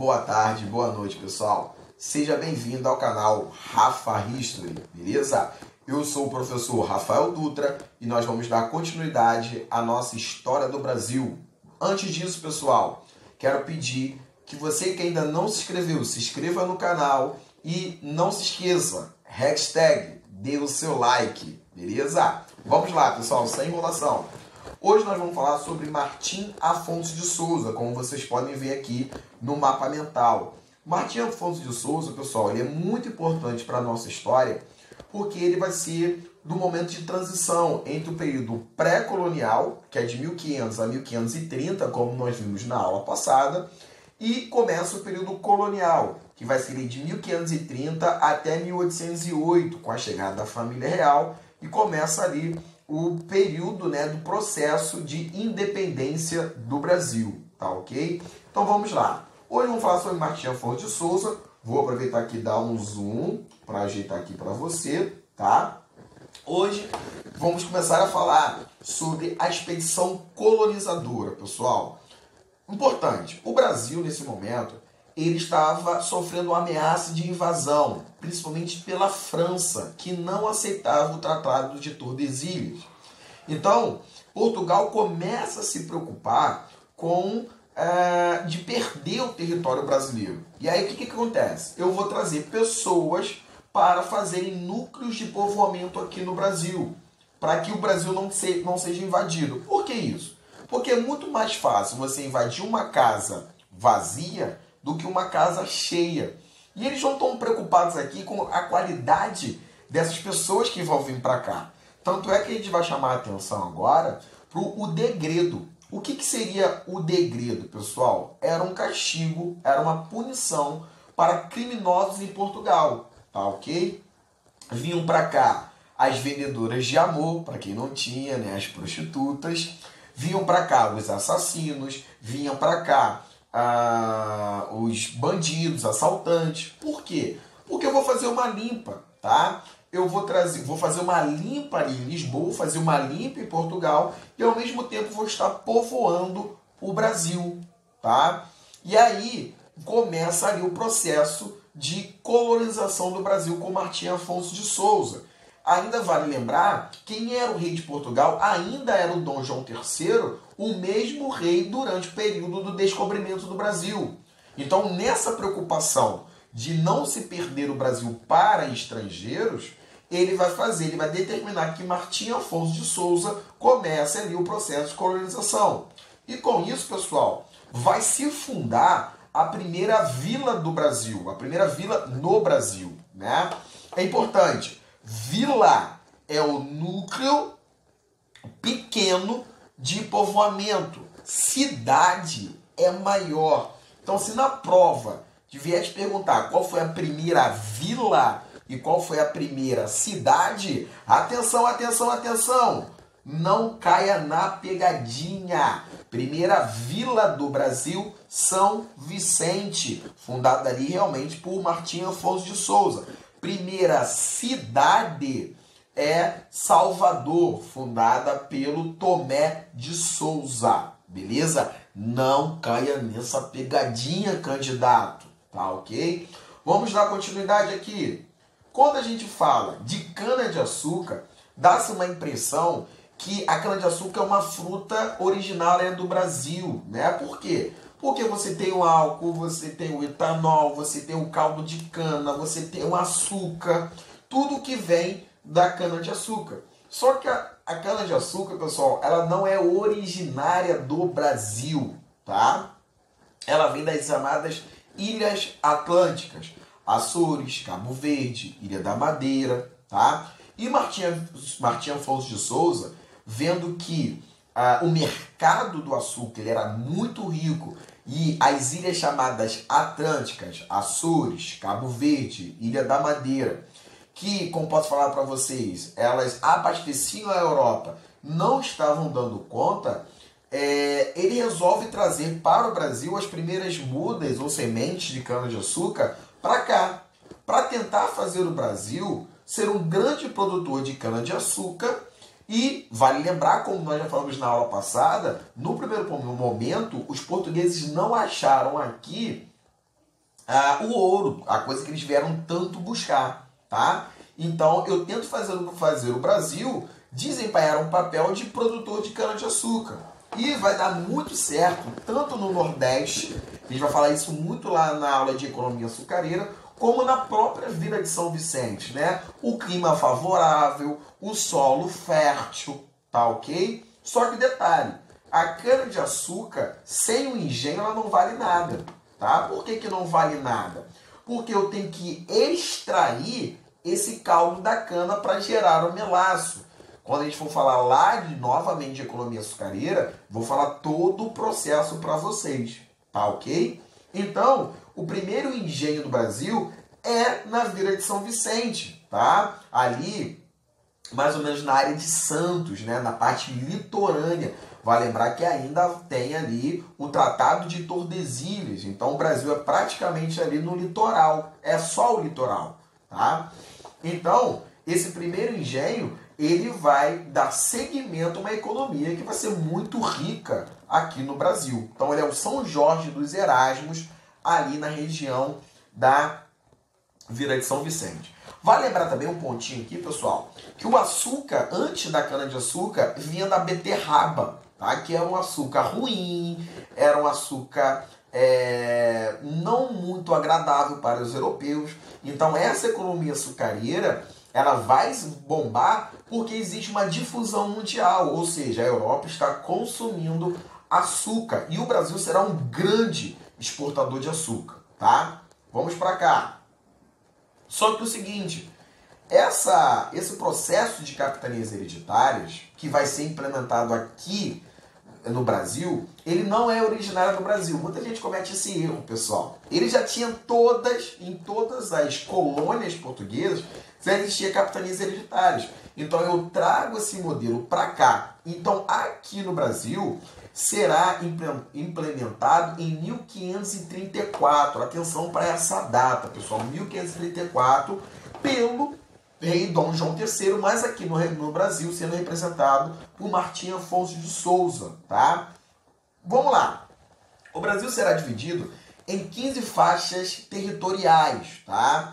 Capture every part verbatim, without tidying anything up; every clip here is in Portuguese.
boa tarde, boa noite, pessoal. Seja bem-vindo ao canal Rafa History, beleza? Eu sou o professor Rafael Dutra e nós vamos dar continuidade à nossa história do Brasil. Antes disso, pessoal, quero pedir que você que ainda não se inscreveu, se inscreva no canal e não se esqueça, hashtag, dê o seu like, beleza? Vamos lá, pessoal, sem enrolação. Hoje nós vamos falar sobre Martim Afonso de Souza, como vocês podem ver aqui no mapa mental. Martim Afonso de Souza, pessoal, ele é muito importante para a nossa história, porque ele vai ser do momento de transição entre o período pré-colonial, que é de mil e quinhentos a mil quinhentos e trinta, como nós vimos na aula passada, e começa o período colonial, que vai ser de mil quinhentos e trinta até mil oitocentos e oito, com a chegada da família real, e começa ali o período, né, do processo de independência do Brasil, tá ok? Então vamos lá. Hoje vamos falar sobre Martim Afonso de Souza. Vou aproveitar aqui e dar um zoom para ajeitar aqui para você, tá? Hoje vamos começar a falar sobre a expedição colonizadora, pessoal. Importante, o Brasil nesse momento ele estava sofrendo uma ameaça de invasão, principalmente pela França, que não aceitava o Tratado de Tordesilhas. Então, Portugal começa a se preocupar com é, de perder o território brasileiro. E aí o que, que acontece? Eu vou trazer pessoas para fazerem núcleos de povoamento aqui no Brasil, para que o Brasil não, se, não seja invadido. Por que isso? Porque é muito mais fácil você invadir uma casa vazia do que uma casa cheia. E eles não estão preocupados aqui com a qualidade dessas pessoas que vão vir para cá. Tanto é que a gente vai chamar a atenção agora para o degredo. O que, que seria o degredo, pessoal? Era um castigo, era uma punição para criminosos em Portugal, tá ok? Vinham para cá as vendedoras de amor, para quem não tinha, né, as prostitutas. Vinham para cá os assassinos, vinham para cá ah, os bandidos, assaltantes. Por quê? Porque eu vou fazer uma limpa, tá? Eu vou trazer, vou fazer uma limpa ali em Lisboa, fazer uma limpa em Portugal e ao mesmo tempo vou estar povoando o Brasil, tá? E aí começa ali o processo de colonização do Brasil com Martim Afonso de Souza. Ainda vale lembrar, quem era o rei de Portugal ainda era o Dom João terceiro, o mesmo rei durante o período do descobrimento do Brasil. Então, nessa preocupação de não se perder o Brasil para estrangeiros, ele vai fazer, ele vai determinar que Martim Afonso de Souza comece ali o processo de colonização. E com isso, pessoal, vai se fundar a primeira vila do Brasil, a primeira vila no Brasil, né? É importante. Vila é o núcleo pequeno de povoamento. Cidade é maior. Então, se na prova vier te perguntar qual foi a primeira vila e qual foi a primeira cidade, atenção, atenção, atenção! Não caia na pegadinha. Primeira vila do Brasil, São Vicente, fundada ali realmente por Martim Afonso de Souza. Primeira cidade é Salvador, fundada pelo Tomé de Souza, beleza? Não caia nessa pegadinha, candidato, tá ok? Vamos dar continuidade aqui. Quando a gente fala de cana-de-açúcar, dá-se uma impressão que a cana-de-açúcar é uma fruta originária do Brasil, né? Por quê? Porque você tem o álcool, você tem o etanol, você tem o caldo de cana, você tem o açúcar, tudo que vem da cana-de-açúcar. Só que a, a cana-de-açúcar, pessoal, ela não é originária do Brasil, tá? Ela vem das chamadas Ilhas Atlânticas, Açores, Cabo Verde, Ilha da Madeira, tá? E Martim, Martim Afonso de Souza, vendo que ah, o mercado do açúcar ele era muito rico e as ilhas chamadas Atlânticas, Açores, Cabo Verde, Ilha da Madeira, que, como posso falar para vocês, elas abasteciam a Europa, não estavam dando conta, é, ele resolve trazer para o Brasil as primeiras mudas ou sementes de cana-de-açúcar para cá, para tentar fazer o Brasil ser um grande produtor de cana-de-açúcar. E vale lembrar, como nós já falamos na aula passada, no primeiro momento, os portugueses não acharam aqui ah, o ouro, a coisa que eles vieram tanto buscar, tá? Então eu tento fazer, fazer o Brasil desempenhar um papel de produtor de cana-de-açúcar. E vai dar muito certo, tanto no Nordeste, a gente vai falar isso muito lá na aula de economia açucareira, como na própria Vila de São Vicente, né? O clima favorável, o solo fértil, tá ok? Só que detalhe, a cana-de-açúcar sem o engenho ela não vale nada, tá? Por que que não vale nada? Porque eu tenho que extrair esse caldo da cana para gerar o melaço. Quando a gente for falar lá de, novamente de economia açucareira, vou falar todo o processo para vocês, tá ok? Então, o primeiro engenho do Brasil é na Vila de São Vicente, tá? Ali, mais ou menos na área de Santos, né? Na parte litorânea. Vai lembrar que ainda tem ali o Tratado de Tordesilhas. Então, o Brasil é praticamente ali no litoral. É só o litoral, tá? Então, esse primeiro engenho, ele vai dar seguimento a uma economia que vai ser muito rica aqui no Brasil. Então, ele é o São Jorge dos Erasmos, ali na região da Vila de São Vicente. Vale lembrar também um pontinho aqui, pessoal, que o açúcar, antes da cana-de-açúcar, vinha da beterraba, tá? Que era um açúcar ruim, era um açúcar é, não muito agradável para os europeus. Então, essa economia açucareira, ela vai bombar porque existe uma difusão mundial, ou seja, a Europa está consumindo açúcar e o Brasil será um grande exportador de açúcar, tá? Vamos para cá. Só que o seguinte, essa, esse processo de capitanias hereditárias que vai ser implementado aqui no Brasil, ele não é originário do Brasil. Muita gente comete esse erro, pessoal. Ele já tinha todas, em todas as colônias portuguesas, já existia capitanias hereditárias. Então eu trago esse modelo para cá. Então aqui no Brasil será implementado em mil quinhentos e trinta e quatro. Atenção para essa data, pessoal. mil quinhentos e trinta e quatro, pelo rei Dom João terceiro, mas aqui no, no Brasil sendo representado por Martim Afonso de Souza, tá? Vamos lá. O Brasil será dividido em quinze faixas territoriais, tá?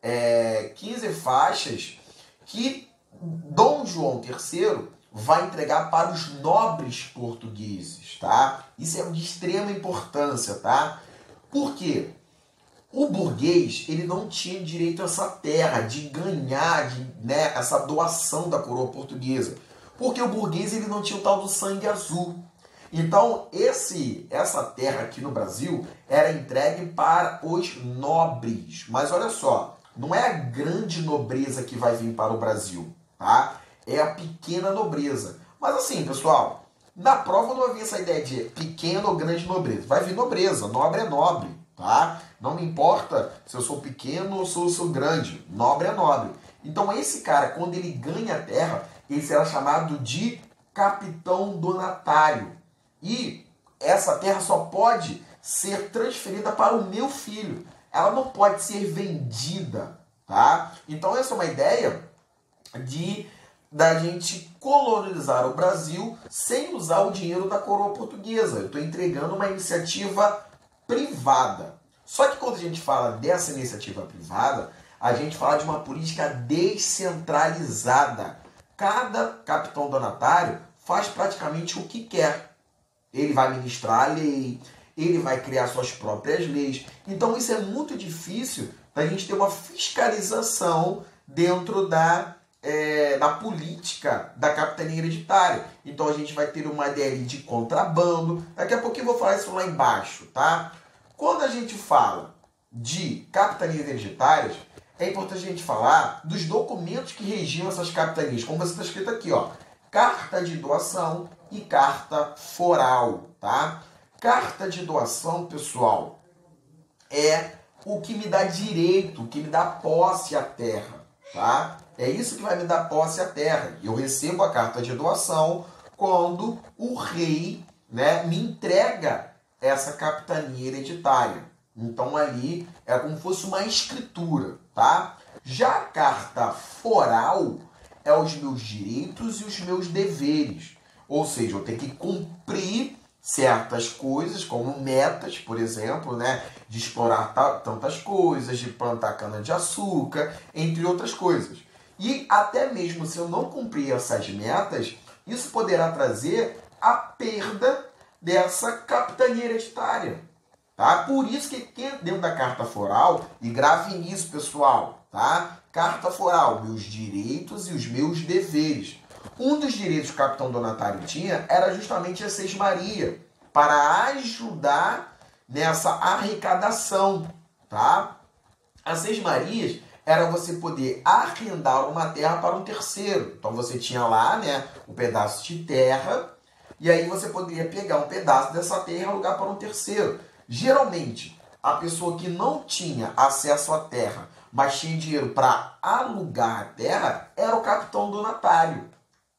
É, quinze faixas que Dom João terceiro vai entregar para os nobres portugueses, tá? Isso é de extrema importância, tá? Por quê? O burguês, ele não tinha direito a essa terra, de ganhar, de, né, essa doação da coroa portuguesa. Porque o burguês, ele não tinha o tal do sangue azul. Então, esse, essa terra aqui no Brasil era entregue para os nobres. Mas olha só, não é a grande nobreza que vai vir para o Brasil, tá? É a pequena nobreza. Mas assim, pessoal, na prova não havia essa ideia de pequena ou grande nobreza. Vai vir nobreza, nobre é nobre, tá? Não me importa se eu sou pequeno ou se eu sou grande, nobre é nobre. Então esse cara, quando ele ganha a terra, ele será chamado de capitão donatário. E essa terra só pode ser transferida para o meu filho. Ela não pode ser vendida, tá? Então essa é uma ideia de da gente colonizar o Brasil sem usar o dinheiro da coroa portuguesa. Eu estou entregando uma iniciativa privada. Só que quando a gente fala dessa iniciativa privada, a gente fala de uma política descentralizada. Cada capitão donatário faz praticamente o que quer. Ele vai ministrar a lei, ele vai criar suas próprias leis. Então isso é muito difícil da gente ter uma fiscalização dentro da, é, da política da capitania hereditária. Então a gente vai ter uma ideia de contrabando. Daqui a pouquinho eu vou falar isso lá embaixo, tá? Quando a gente fala de capitanias hereditárias, é importante a gente falar dos documentos que regiam essas capitanias, como você está escrito aqui, ó, carta de doação e carta foral, tá? Carta de doação, pessoal, é o que me dá direito, o que me dá posse à terra, tá? É isso que vai me dar posse à terra. Eu recebo a carta de doação quando o rei, né, me entrega essa capitania hereditária. Então ali é como se fosse uma escritura, tá? Já a carta foral é os meus direitos e os meus deveres. Ou seja, eu tenho que cumprir certas coisas, como metas, por exemplo, né, de explorar tantas coisas, de plantar cana-de-açúcar, entre outras coisas. E até mesmo se eu não cumprir essas metas, isso poderá trazer a perda dessa capitania hereditária. Tá? Por isso que quem dentro da carta foral, e grave nisso, pessoal, tá? Carta foral, meus direitos e os meus deveres. Um dos direitos que o capitão donatário tinha era justamente a sesmaria, para ajudar nessa arrecadação, tá? As sesmarias era você poder arrendar uma terra para um terceiro. Então você tinha lá, né, um pedaço de terra, e aí você poderia pegar um pedaço dessa terra e alugar para um terceiro. Geralmente, a pessoa que não tinha acesso à terra, mas tinha dinheiro para alugar a terra, era o capitão donatário.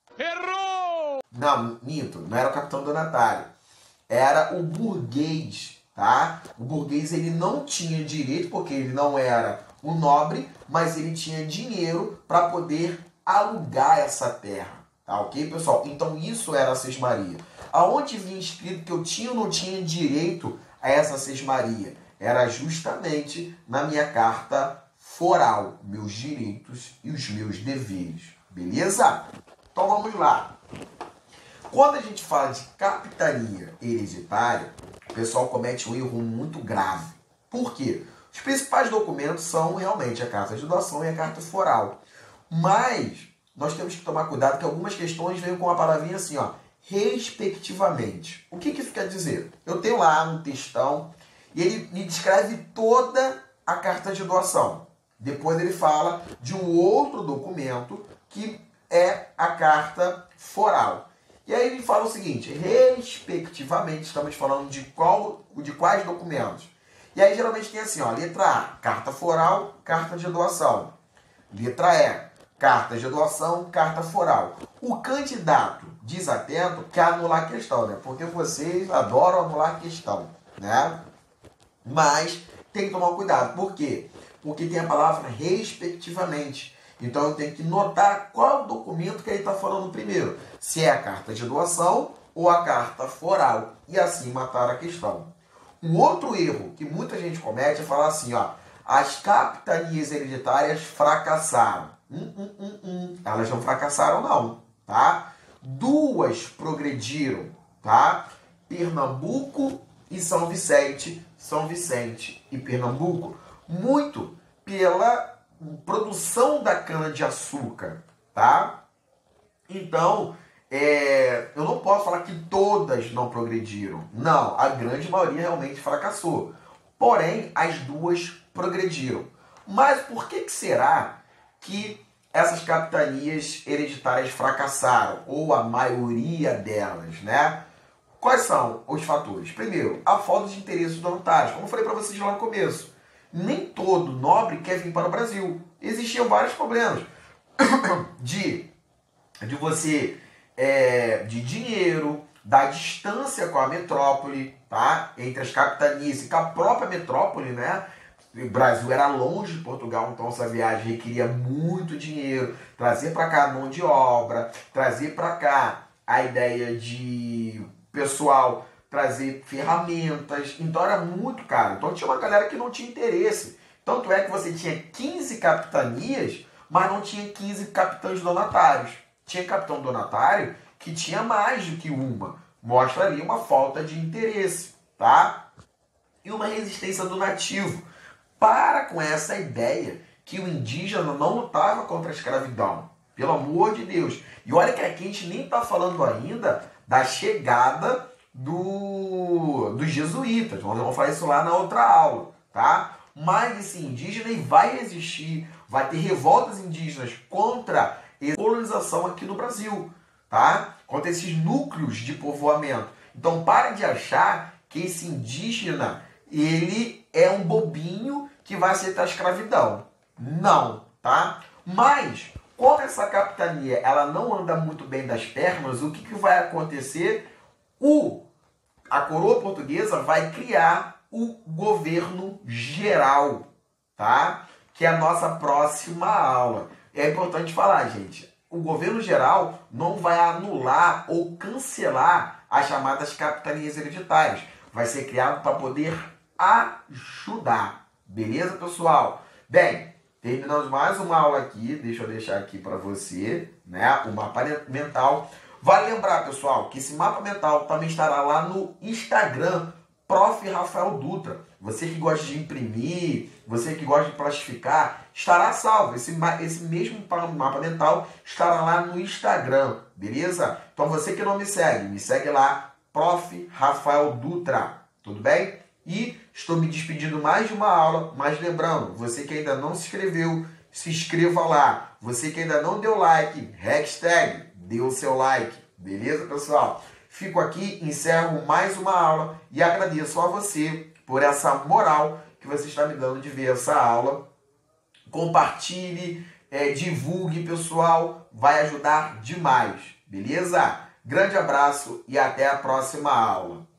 Errou! Não, minto, não era o capitão donatário. Era o burguês, tá? O burguês, ele não tinha direito, porque ele não era o nobre, mas ele tinha dinheiro para poder alugar essa terra. Tá ok, pessoal? Então isso era a sesmaria. Aonde vinha escrito que eu tinha ou não tinha direito a essa sesmaria? Era justamente na minha carta foral, meus direitos e os meus deveres. Beleza? Então vamos lá. Quando a gente fala de capitania hereditária, o pessoal comete um erro muito grave. Por quê? Os principais documentos são realmente a carta de doação e a carta foral. Mas nós temos que tomar cuidado que algumas questões vêm com uma palavrinha assim, ó, respectivamente. O que que isso quer dizer? Eu tenho lá um textão e ele me descreve toda a carta de doação. Depois ele fala de um outro documento que é a carta foral. E aí ele fala o seguinte, respectivamente, estamos falando de, qual, de quais documentos. E aí geralmente tem assim, ó, letra A, carta foral, carta de doação. Letra E, carta de doação, carta foral. O candidato desatento quer anular a questão, né? Porque vocês adoram anular a questão, né? Mas tem que tomar cuidado. Por quê? Porque tem a palavra respectivamente. Então eu tenho que notar qual documento que ele está falando primeiro. Se é a carta de doação ou a carta foral. E assim matar a questão. Um outro erro que muita gente comete é falar assim, ó, as capitanias hereditárias fracassaram. Hum, hum, hum, hum. Elas não fracassaram não, tá? Duas progrediram, tá? Pernambuco e São Vicente, São Vicente e Pernambuco, muito pela produção da cana-de-açúcar, tá? Então, é, eu não posso falar que todas não progrediram. Não, a grande maioria realmente fracassou. Porém, as duas progrediram. Mas por que, que será que essas capitanias hereditárias fracassaram? Ou a maioria delas, né? Quais são os fatores? Primeiro, a falta de interesse dos donatários. Como eu falei para vocês lá no começo, nem todo nobre quer vir para o Brasil. Existiam vários problemas de, de você, é, de dinheiro, da distância com a metrópole, tá? Entre as capitanias e com a própria metrópole, né? O Brasil era longe de Portugal, então essa viagem requeria muito dinheiro, trazer para cá a mão de obra, trazer para cá a ideia de pessoal, trazer ferramentas, então era muito caro. Então tinha uma galera que não tinha interesse. Tanto é que você tinha quinze capitanias, mas não tinha quinze capitães donatários. Tinha capitão donatário que tinha mais do que uma. Mostra ali uma falta de interesse, tá? E uma resistência do nativo. Para com essa ideia que o indígena não lutava contra a escravidão. Pelo amor de Deus. E olha que aqui a gente nem está falando ainda da chegada do, dos jesuítas. Nós vamos falar isso lá na outra aula, tá? Mas esse indígena vai existir, vai ter revoltas indígenas contra a colonização aqui no Brasil, tá? Contra esses núcleos de povoamento. Então pare de achar que esse indígena, ele é um bobinho que vai aceitar a escravidão. Não, tá? Mas, quando essa capitania ela não anda muito bem das pernas, o que, que vai acontecer? O, a coroa portuguesa vai criar o governo geral, tá? Que é a nossa próxima aula. É importante falar, gente, o governo geral não vai anular ou cancelar as chamadas capitanias hereditárias. Vai ser criado para poder ajudar. Beleza, pessoal? Bem, terminamos mais uma aula aqui. Deixa eu deixar aqui para você, né, o mapa mental. Vale lembrar, pessoal, que esse mapa mental também estará lá no Instagram, Prof. Rafael Dutra. Você que gosta de imprimir, você que gosta de plastificar, estará salvo. Esse, esse mesmo mapa mental estará lá no Instagram, beleza? Então você que não me segue, me segue lá, Prof. Rafael Dutra, tudo bem? E estou me despedindo mais de uma aula, mas lembrando, você que ainda não se inscreveu, se inscreva lá. Você que ainda não deu like, hashtag, dê o seu like, beleza, pessoal? Fico aqui, encerro mais uma aula e agradeço a você por essa moral que você está me dando de ver essa aula. Compartilhe, é, divulgue, pessoal, vai ajudar demais, beleza? Grande abraço e até a próxima aula.